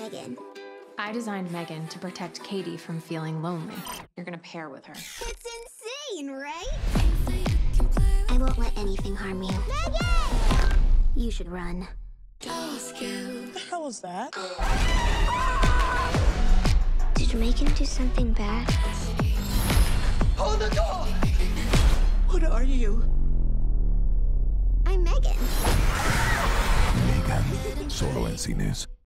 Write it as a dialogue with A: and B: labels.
A: Megan.
B: I designed Megan to protect Katie from feeling lonely. You're gonna pair with her.
A: It's insane, right? I won't let anything harm you. Megan! You should run.
C: What the hell is that?
A: Did Megan do something bad?
C: Hold the door! What are you?
A: I'm Megan.
D: Megan, solo en cines.